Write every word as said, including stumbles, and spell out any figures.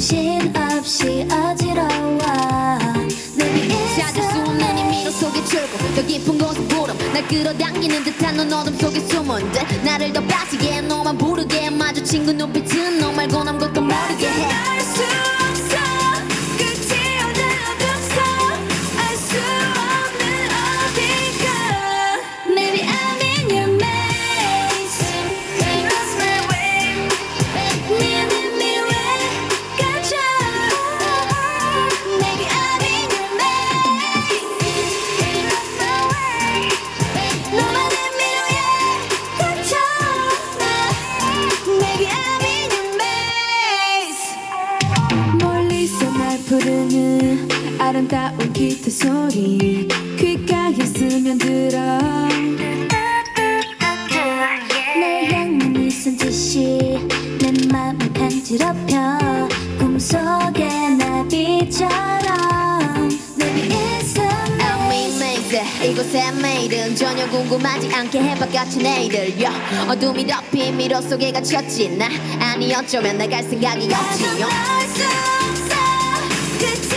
정신없이 어지러워 찾을 수 없는 이 미로 속에 출구 더 깊은 곳에 부름 날 끌어당기는 듯한 넌 어둠 속에 숨은 듯 나를 더 빠지게 해 너만 부르게 해 마주친 그 눈빛은 너 말고 아무것도 모르게 해 알 수 없어 끝이 어느 어둠 속 알 수 없는 어딘가 Maybe I'm in your maze Lost my way 네 눈빛 왜 갇혀 Maybe I'm in your maze Lost my way 너만의 미로에 갇혀 Maybe I'm in your maze 멀리서 날 부르는 아름다운 기타 소리 귓가에 스며들어 날 향한 이 손짓이 내 맘을 간지럽혀 꿈속의 나비처럼 Maybe it's a I'm in maze maze 이곳에 매일은 전혀 궁금하지 않게 해바같이 내일을 yeah. 어둠이 덮인 미로 속에 갇혔지 나 아니 어쩌면 나갈 생각이 없지 나도 yeah. 알수 없어 끝이